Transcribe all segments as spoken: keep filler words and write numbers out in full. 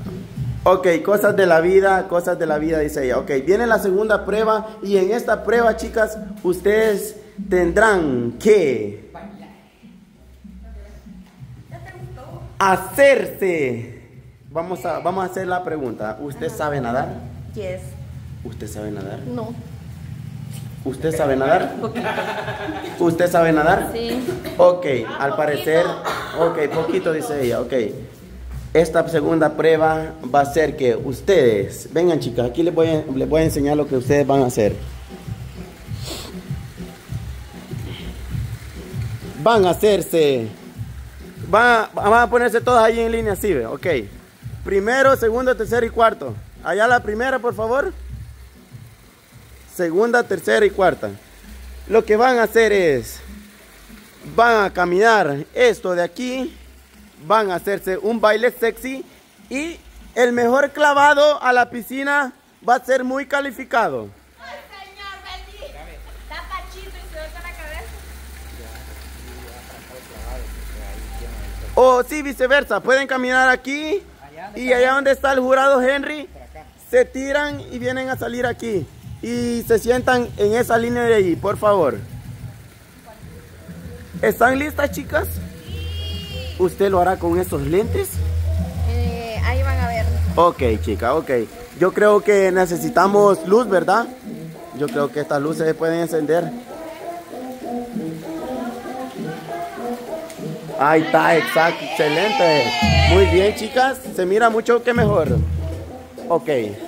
Ok, cosas de la vida, cosas de la vida, dice ella. Ok, viene la segunda prueba y en esta prueba, chicas, ustedes tendrán que hacerse. Vamos a, vamos a hacer la pregunta. ¿Usted sabe nadar? Yes. ¿Usted sabe nadar? No. ¿Usted sabe nadar? ¿Usted sabe nadar? Sí. Ok, al parecer, ok, poquito dice ella, ok. Esta segunda prueba va a ser que ustedes, vengan chicas, aquí les voy a, les voy a enseñar lo que ustedes van a hacer. Van a hacerse, van a, van a ponerse todas ahí en línea, así, ¿ve? Ok. Primero, segundo, tercero y cuarto. Allá la primera, por favor. Segunda, tercera y cuarta. Lo que van a hacer es, van a caminar esto de aquí, van a hacerse un baile sexy y el mejor clavado a la piscina va a ser muy calificado. Ay, señor, bendito. Está pachito y se ve con la cabeza. O sí, viceversa, pueden caminar aquí y allá donde está el jurado Henry, se tiran y vienen a salir aquí. Y se sientan en esa línea de ahí, por favor. ¿Están listas, chicas? Sí. ¿Usted lo hará con esos lentes? Eh, ahí van a ver. Ok, chica, ok. Yo creo que necesitamos luz, ¿verdad? Yo creo que estas luces se pueden encender. Ahí está, exacto, excelente. Muy bien, chicas. Se mira mucho que mejor. Ok.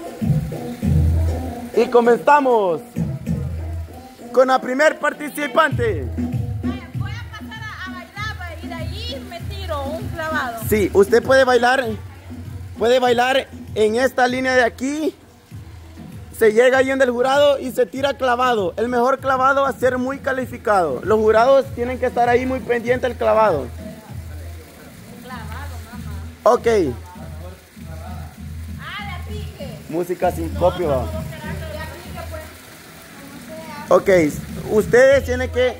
Y comenzamos con la primer participante. Voy a pasar a, a bailar y de ahí me tiro un clavado. Sí, usted puede bailar, puede bailar en esta línea de aquí. Se llega ahí en el jurado y se tira clavado. El mejor clavado va a ser muy calificado. Los jurados tienen que estar ahí muy pendiente del clavado. Clavado, mamá. Ok. Ah, de pique. Música sin copio. No, no, no, pues. Ok, ustedes tienen que...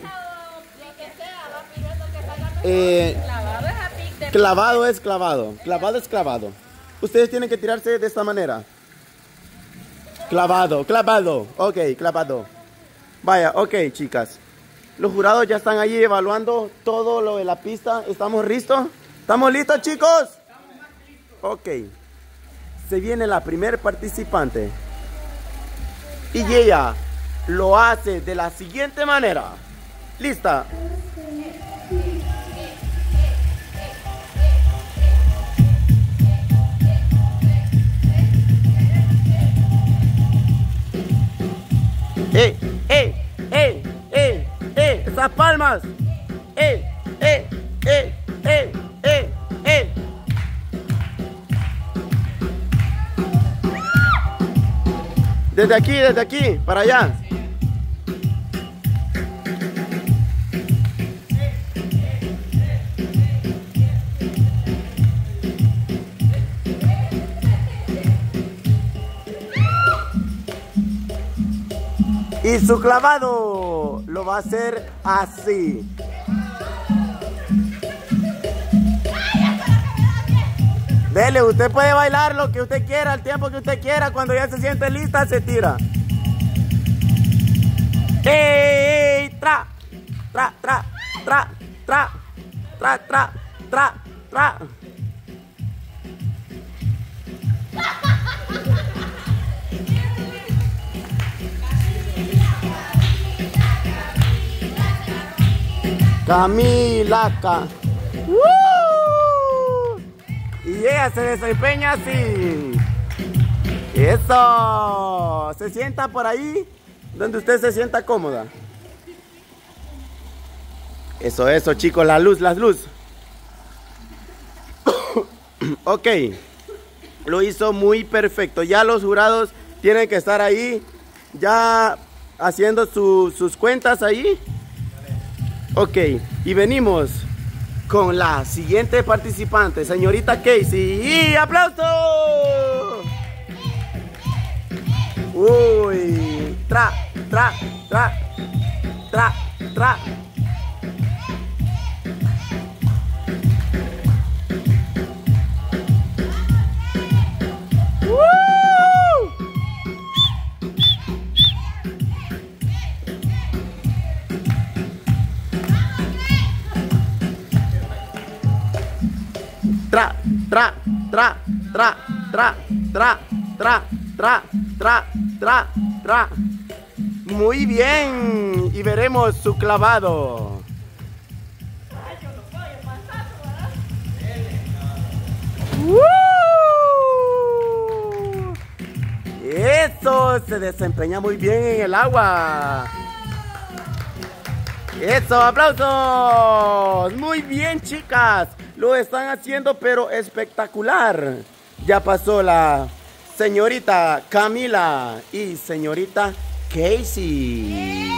Eh, Clavado es a pique. clavado es clavado, clavado es clavado. Ustedes tienen que tirarse de esta manera. Clavado, clavado, ok, clavado. Vaya, ok, chicas. Los jurados ya están allí evaluando todo lo de la pista. ¿Estamos listos? ¿Estamos listos, chicos? Ok. Se viene la primer participante. Y ella lo hace de la siguiente manera. ¿Lista? ¡Eh, eh, eh, eh, eh! ¡Esas palmas! ¡Eh, eh, eh, eh, eh, eh! Desde aquí, desde aquí, para allá. Y su clavado lo va a hacer así. Dele, usted puede bailar lo que usted quiera, el tiempo que usted quiera. Cuando ya se siente lista, se tira. ¡Ey! ¡Tra! ¡Tra, tra, tra, tra! ¡Tra, tra, tra, tra! Camilaca. ¡Woo! Y ella se desempeña así. Eso. Se sienta por ahí donde usted se sienta cómoda. Eso, eso, chicos. La luz, la luz. Ok. Lo hizo muy perfecto. Ya los jurados tienen que estar ahí. Ya haciendo su, sus cuentas ahí. Ok, y venimos con la siguiente participante, señorita Casey. ¡Y aplauso! Uy, tra, tra, tra, tra, tra. tra, tra, tra, tra, tra, tra, tra, tra, tra, tra. Muy bien. Y veremos su clavado. ¡Woo! Eso, se desempeña muy bien en el agua. Eso, aplausos. Muy bien, chicas. Lo están haciendo, pero espectacular. Ya pasó la señorita Camila y señorita Casey.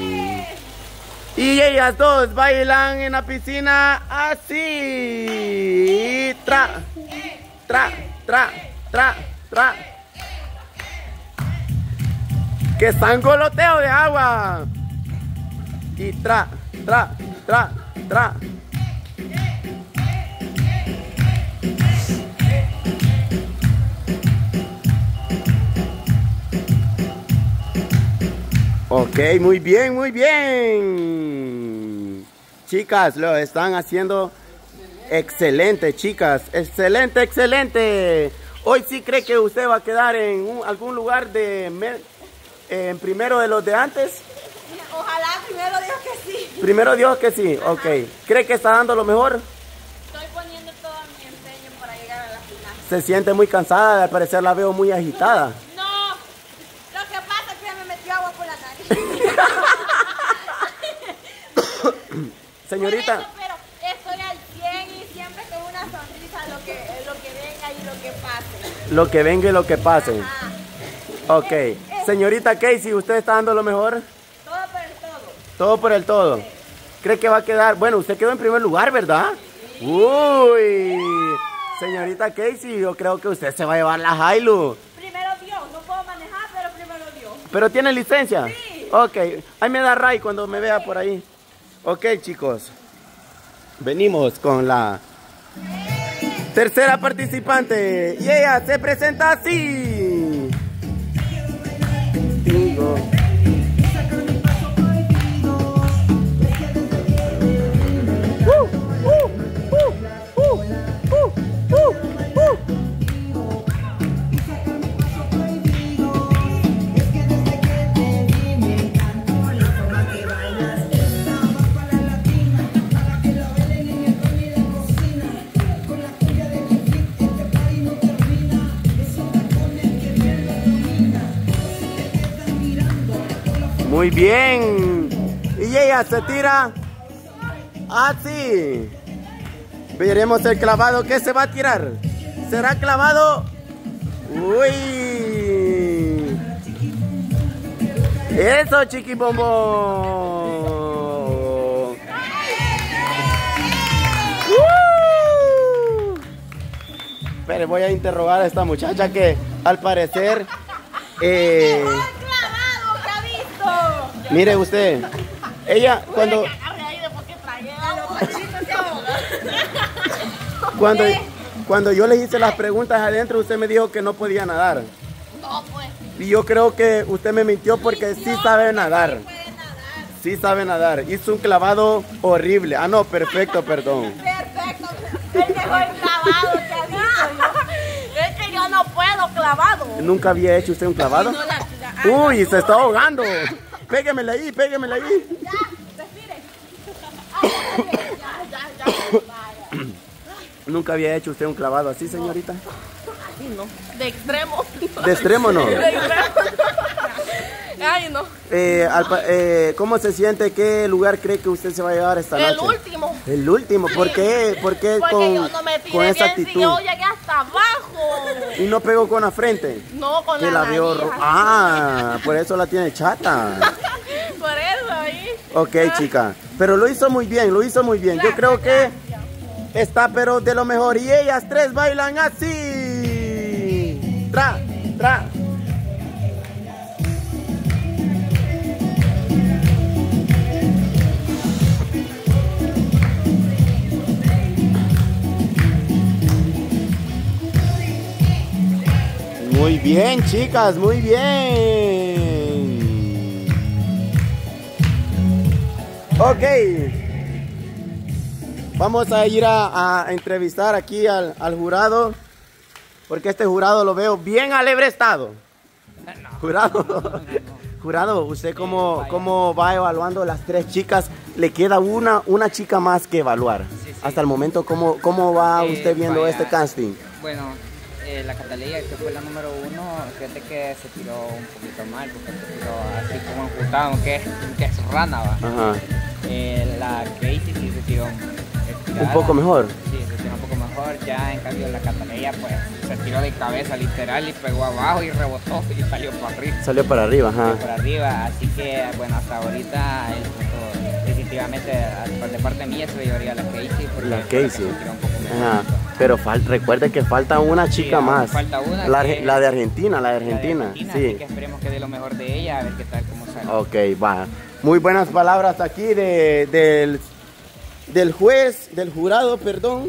Y ellas dos bailan en la piscina así. Tra, tra, tra, tra, tra. Que están goloteo de agua. Y tra, tra, tra, tra. Ok, muy bien, muy bien. Chicas, lo están haciendo excelente, chicas. Excelente, excelente. Hoy sí cree que usted va a quedar en un, algún lugar de en primero de los de antes. Ojalá, primero Dios que sí. Primero Dios que sí, ok. ¿Cree que está dando lo mejor? Estoy poniendo todo mi empeño para llegar a la final. Se siente muy cansada, al parecer la veo muy agitada. No, lo que pasa es que me metió agua por la nariz. Señorita. Por eso, pero estoy al cien y siempre con una sonrisa lo que, lo que venga y lo que pase. Lo que venga y lo que pase. Ajá. Ok. Señorita Casey, ¿usted está dando lo mejor? Todo por el todo. Todo por el todo. ¿Cree que va a quedar? Bueno, usted quedó en primer lugar, ¿verdad? Sí. Uy. Señorita Casey, yo creo que usted se va a llevar la Hilux. Primero Dios, no puedo manejar, pero primero Dios. ¿Pero tiene licencia? Sí. Ok, ahí me da ray cuando me vea por ahí. Ok, chicos. Venimos con la tercera participante. Y ella se presenta así. Bingo. Muy bien. Y ella se tira así. Veremos el clavado que se va a tirar. ¿Será clavado? Uy. Eso, chiquibombo. Uh. Pero voy a interrogar a esta muchacha que al parecer... Eh, mire usted, ella cuando cuando cuando yo le hice las preguntas adentro, usted me dijo que no podía nadar. No, pues. Y yo creo que usted me mintió porque sí sabe nadar. Sí sabe nadar. Hizo un clavado horrible. Ah, no, perfecto, perdón. Perfecto. El mejor clavado que ha visto yo. Es que yo no puedo clavado. ¿Nunca había hecho usted un clavado? No, la, la, Uy, se está ahogando. Péguemela ahí, péguemela ahí. Ya, respire. Ay, ya, ya, ya, ya. ¿Nunca había hecho usted un clavado así, señorita? Así no. De extremo. ¿De extremo no? De extremo. Ay, no. Eh, al, eh, ¿Cómo se siente? ¿Qué lugar cree que usted se va a llevar esta noche? El último. El último. ¿Por qué? ¿Por qué Porque con, yo no me tiré con esa bien, actitud? si yo llegué hasta abajo. ¿Y no pegó con la frente? No, con que la, la veo nariz. Ah, por eso la tiene chata. Por eso ahí. Ok, chica. Pero lo hizo muy bien, lo hizo muy bien. Yo creo que está pero de lo mejor. Y ellas tres bailan así. Tra, tra. Muy bien, chicas, muy bien. Ok. Vamos a ir a, a entrevistar aquí al, al jurado, porque este jurado lo veo bien alebrestado. No. Jurado, No, no, no. jurado, ¿usted cómo, cómo va evaluando las tres chicas? Le queda una, una chica más que evaluar. Sí, sí. Hasta el momento, ¿cómo, cómo va Eh, usted viendo vaya, este casting? Bueno, eh, la Catalina, que fue la número uno, fíjate que se tiró un poquito mal, porque se tiró así como enjutado, que es, que es rana, va. Ajá. Eh, la Casey sí se tiró estirada. Un poco mejor. Sí, se tiró un poco mejor. Ya en cambio la Catalina pues se tiró de cabeza literal y pegó abajo y rebotó y salió para arriba. Salió para arriba, ajá. Salió para arriba, así que bueno, hasta ahorita el punto definitivamente de parte mía se lo llevaría la Casey. Porque La fue Casey. que se tiró un poco mejor. Ajá. Pero fal recuerde que falta una chica Sí, más. falta una La, que- la de Argentina, la de La de Argentina. Argentina, Sí. así que esperemos que dé lo mejor de ella, a ver qué tal, cómo sale. Ok, va. Muy buenas palabras aquí de, del, del juez, del jurado, perdón.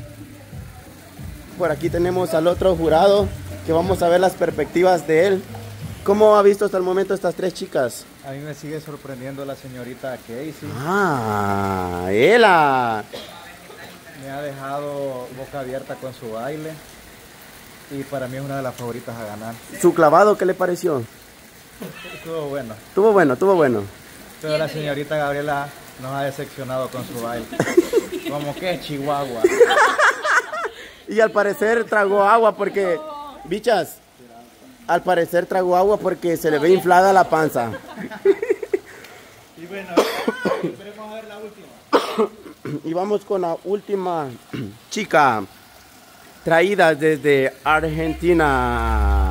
Por aquí tenemos al otro jurado que vamos a ver las perspectivas de él. ¿Cómo ha visto hasta el momento estas tres chicas? A mí me sigue sorprendiendo la señorita Casey. Ah, ella. Me ha dejado boca abierta con su baile. Y para mí es una de las favoritas a ganar. ¿Su clavado qué le pareció? Estuvo bueno. Tuvo bueno, tuvo bueno. Pero la señorita Gabriela nos ha decepcionado con su baile. Como que Chihuahua. Y al parecer tragó agua porque, bichas, al parecer tragó agua porque se le ve inflada la panza. Y bueno, esperemos a ver la última. Y vamos con la última chica traída desde Argentina.